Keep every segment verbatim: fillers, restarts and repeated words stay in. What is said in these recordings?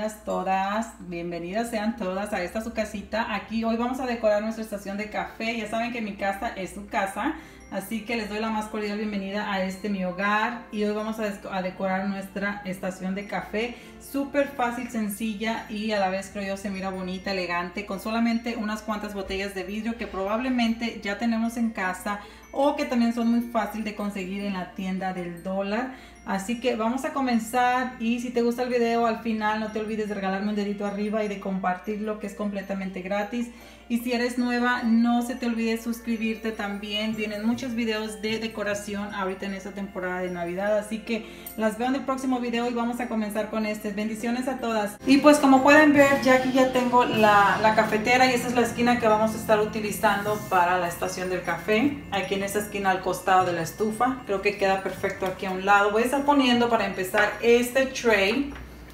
bienvenidas todas, bienvenidas sean todas a esta su casita. Aquí hoy vamos a decorar nuestra estación de café. Ya saben que mi casa es su casa, así que les doy la más cordial bienvenida a este mi hogar. Y hoy vamos a, a decorar nuestra estación de café. Súper fácil, sencilla y a la vez creo yo se mira bonita, elegante, con solamente unas cuantas botellas de vidrio que probablemente ya tenemos en casa o que también son muy fácil de conseguir en la tienda del dólar. Así que vamos a comenzar, y si te gusta el video al final no te olvides de regalarme un dedito arriba y de compartirlo, que es completamente gratis. Y si eres nueva, no se te olvide suscribirte también. Vienen muchos videos de decoración ahorita en esta temporada de Navidad, así que las veo en el próximo video y vamos a comenzar con este. Bendiciones a todas. Y pues como pueden ver, ya aquí ya tengo la, la cafetera, y esta es la esquina que vamos a estar utilizando para la estación del café. Aquí en esta esquina al costado de la estufa. Creo que queda perfecto aquí a un lado. Voy a estar poniendo para empezar este tray.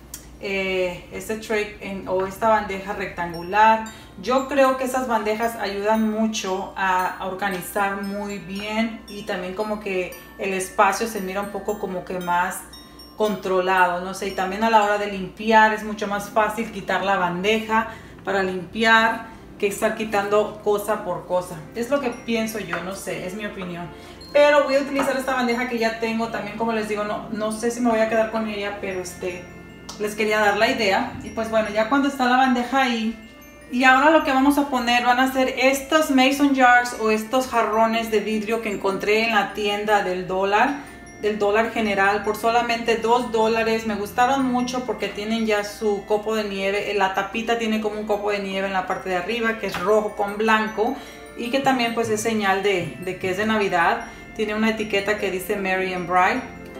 Eh, este tray en, o esta bandeja rectangular. Yo creo que esas bandejas ayudan mucho a, a organizar muy bien, y también como que el espacio se mira un poco como que más controlado, no sé, y también a la hora de limpiar es mucho más fácil quitar la bandeja para limpiar que estar quitando cosa por cosa. Es lo que pienso yo, no sé, es mi opinión. Pero voy a utilizar esta bandeja que ya tengo también. Como les digo, no, no sé si me voy a quedar con ella, pero este, les quería dar la idea. Y pues bueno, ya cuando está la bandeja ahí, y ahora lo que vamos a poner van a ser estos mason jars o estos jarrones de vidrio que encontré en la tienda del dólar, del dólar general, por solamente dos dólares. Me gustaron mucho porque tienen ya su copo de nieve. La tapita tiene como un copo de nieve en la parte de arriba, que es rojo con blanco, y que también pues es señal de, de que es de Navidad. Tiene una etiqueta que dice Merry and Bright.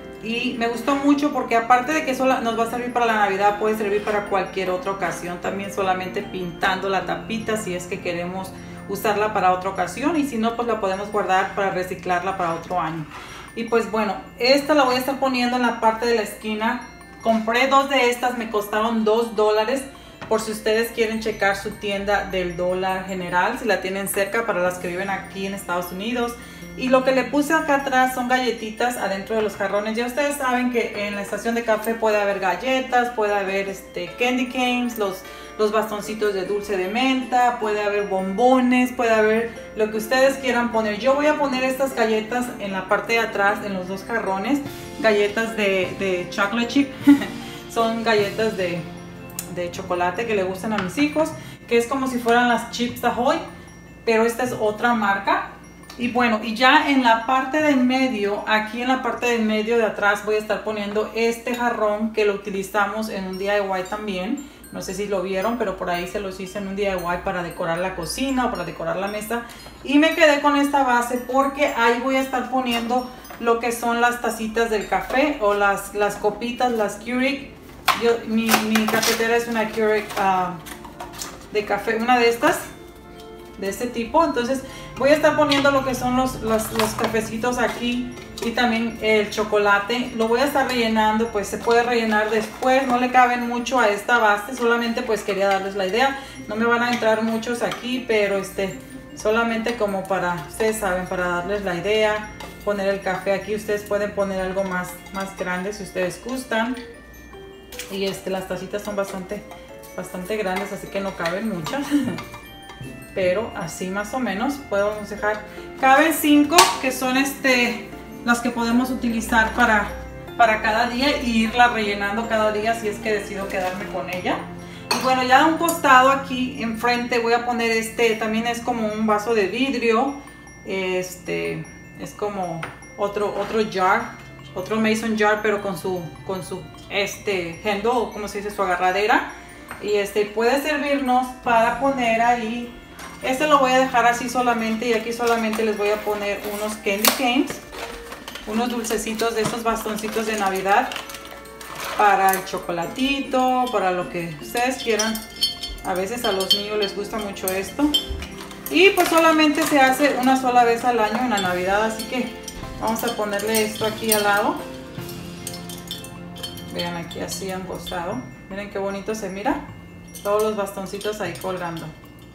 Y me gustó mucho porque aparte de que solo nos va a servir para la Navidad, puede servir para cualquier otra ocasión. También solamente pintando la tapita si es que queremos usarla para otra ocasión. Y si no, pues la podemos guardar para reciclarla para otro año. Y pues bueno, esta la voy a estar poniendo en la parte de la esquina. Compré dos de estas, me costaron dos dólares. Por si ustedes quieren checar su tienda del dólar general, si la tienen cerca, para las que viven aquí en Estados Unidos. Y lo que le puse acá atrás son galletitas adentro de los jarrones. Ya ustedes saben que en la estación de café puede haber galletas, puede haber este, candy canes, los, los bastoncitos de dulce de menta, puede haber bombones, puede haber lo que ustedes quieran poner. Yo voy a poner estas galletas en la parte de atrás, en los dos jarrones, galletas de, de chocolate chip. Son galletas de, de chocolate que le gustan a mis hijos, que es como si fueran las Chips Ahoy, pero esta es otra marca. Y bueno, y ya en la parte de en medio, aquí en la parte de en medio de atrás voy a estar poniendo este jarrón que lo utilizamos en un D I Y también. No sé si lo vieron, pero por ahí se los hice en un D I Y para decorar la cocina o para decorar la mesa. Y me quedé con esta base porque ahí voy a estar poniendo lo que son las tacitas del café o las, las copitas, las Keurig. Yo, mi, mi cafetera es una Keurig uh, de café, una de estas, de este tipo. Entonces voy a estar poniendo lo que son los, los, los cafecitos aquí, y también el chocolate. Lo voy a estar rellenando, pues se puede rellenar después, no le caben mucho a esta base, solamente pues quería darles la idea. No me van a entrar muchos aquí, pero este, solamente como para, ustedes saben, para darles la idea. Poner el café aquí, ustedes pueden poner algo más, más grande si ustedes gustan. Y este, las tacitas son bastante, bastante grandes, así que no caben muchas. Pero así más o menos podemos dejar. Caben cinco, que son este, las que podemos utilizar para, para cada día, y irla rellenando cada día si es que decido quedarme con ella. Y bueno, ya a un costado aquí enfrente voy a poner este, también es como un vaso de vidrio. Este es como otro, otro jar, otro mason jar, pero con su, con su este handle, o como se dice, su agarradera. Y este puede servirnos para poner ahí. Este lo voy a dejar así solamente, y aquí solamente les voy a poner unos candy canes, unos dulcecitos de estos bastoncitos de Navidad, para el chocolatito, para lo que ustedes quieran. A veces a los niños les gusta mucho esto. Y pues solamente se hace una sola vez al año en la Navidad, así que vamos a ponerle esto aquí al lado. Vean aquí así a un costado. Miren qué bonito se mira. Todos los bastoncitos ahí colgando.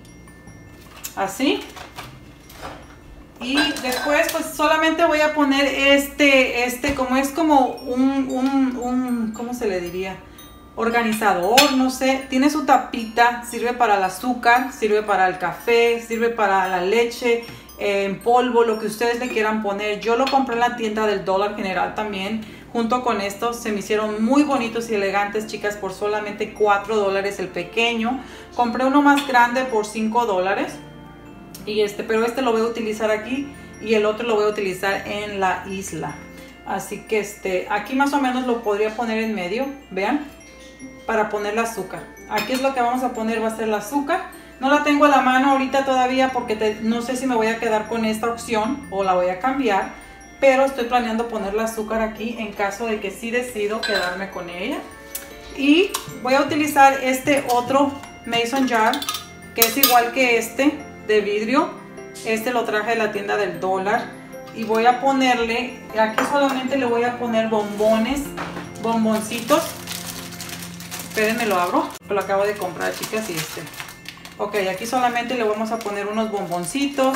Así. Y después pues solamente voy a poner este, este como es como un, un, un ¿cómo se le diría? organizador, no sé, tiene su tapita, sirve para el azúcar, sirve para el café, sirve para la leche eh, en polvo, lo que ustedes le quieran poner. Yo lo compré en la tienda del Dollar General también, junto con estos. Se me hicieron muy bonitos y elegantes, chicas, por solamente cuatro dólares el pequeño. Compré uno más grande por cinco dólares, y este, pero este lo voy a utilizar aquí y el otro lo voy a utilizar en la isla. Así que este, aquí más o menos lo podría poner en medio, vean, para poner el azúcar. Aquí es lo que vamos a poner, va a ser el azúcar. No la tengo a la mano ahorita todavía porque te, no sé si me voy a quedar con esta opción o la voy a cambiar, pero estoy planeando poner el azúcar aquí en caso de que sí decido quedarme con ella. Y voy a utilizar este otro Mason Jar, que es igual que este, de vidrio. Este lo traje de la tienda del Dólar. Y voy a ponerle, aquí solamente le voy a poner bombones, bomboncitos. Espérenme, lo abro, lo acabo de comprar, chicas, y este. Ok, aquí solamente le vamos a poner unos bomboncitos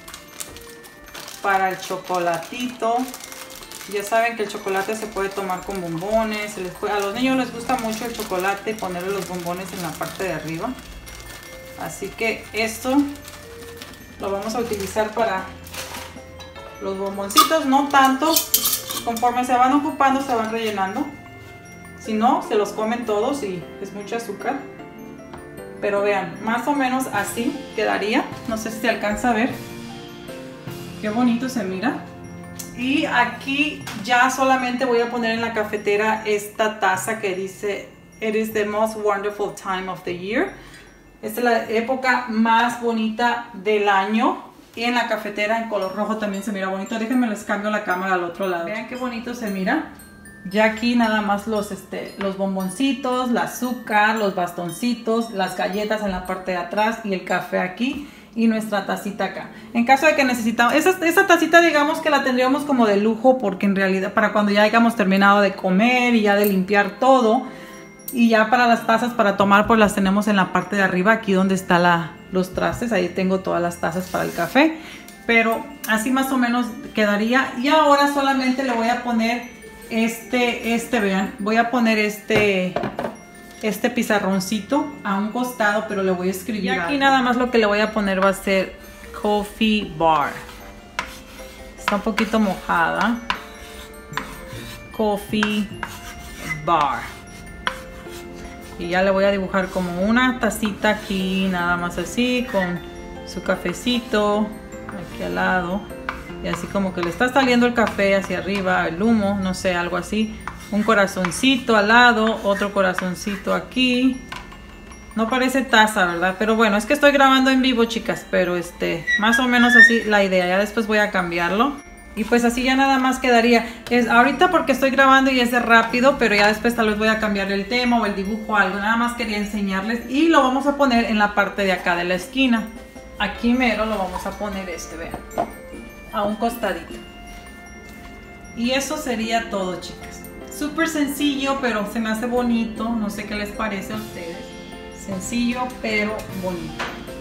para el chocolatito. Ya saben que el chocolate se puede tomar con bombones. Se les puede, a los niños les gusta mucho el chocolate, ponerle los bombones en la parte de arriba. Así que esto lo vamos a utilizar para los bomboncitos, no tanto. Conforme se van ocupando se van rellenando. Si no, se los comen todos y es mucho azúcar. Pero vean, más o menos así quedaría. No sé si se alcanza a ver. Qué bonito se mira. Y aquí ya solamente voy a poner en la cafetera esta taza que dice It is the most wonderful time of the year. Esta es la época más bonita del año. Y en la cafetera en color rojo también se mira bonito. Déjenme les cambio la cámara al otro lado. Vean qué bonito se mira. Ya aquí nada más los, este, los bomboncitos, el azúcar, los bastoncitos, las galletas en la parte de atrás y el café aquí y nuestra tacita acá. En caso de que necesitamos, esa, esa tacita digamos que la tendríamos como de lujo, porque en realidad para cuando ya hayamos terminado de comer y ya de limpiar todo, y ya para las tazas para tomar pues las tenemos en la parte de arriba, aquí donde está la, los trastes, ahí tengo todas las tazas para el café, pero así más o menos quedaría. Y ahora solamente le voy a poner Este, este, vean, voy a poner este, este pizarroncito a un costado, pero le voy a escribir. Y aquí algo. Nada más lo que le voy a poner va a ser Coffee Bar. Está un poquito mojada. Coffee Bar. Y ya le voy a dibujar como una tacita aquí, nada más así, con su cafecito aquí al lado. Y así como que le está saliendo el café hacia arriba, el humo, no sé, algo así. Un corazoncito al lado, otro corazoncito aquí. No parece taza, ¿verdad? Pero bueno, es que estoy grabando en vivo, chicas. Pero este, más o menos así la idea. Ya después voy a cambiarlo. Y pues así ya nada más quedaría. Es ahorita porque estoy grabando y es de rápido, pero ya después tal vez voy a cambiar el tema o el dibujo o algo. Nada más quería enseñarles. Y lo vamos a poner en la parte de acá de la esquina. Aquí mero lo vamos a poner este, vean. A un costadito. Y eso sería todo, chicas. Súper sencillo, pero se me hace bonito. No sé qué les parece a ustedes. Sencillo, pero bonito.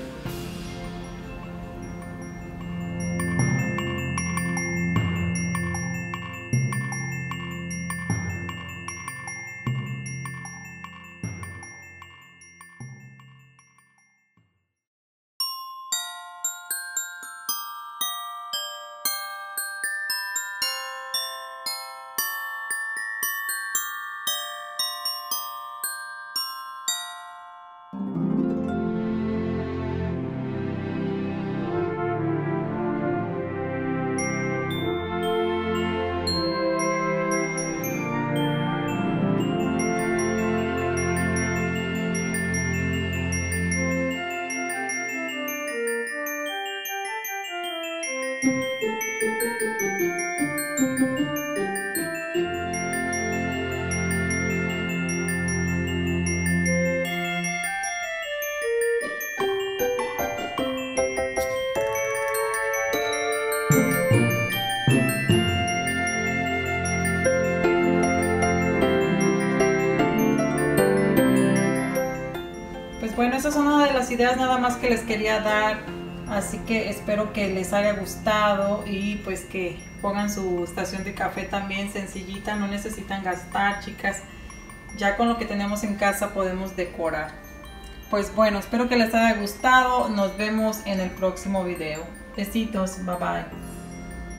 Bueno, esas son una de las ideas nada más que les quería dar, así que espero que les haya gustado y pues que pongan su estación de café también sencillita, no necesitan gastar, chicas, Ya con lo que tenemos en casa podemos decorar. Pues bueno, espero que les haya gustado. Nos vemos en el próximo video. Besitos, bye bye.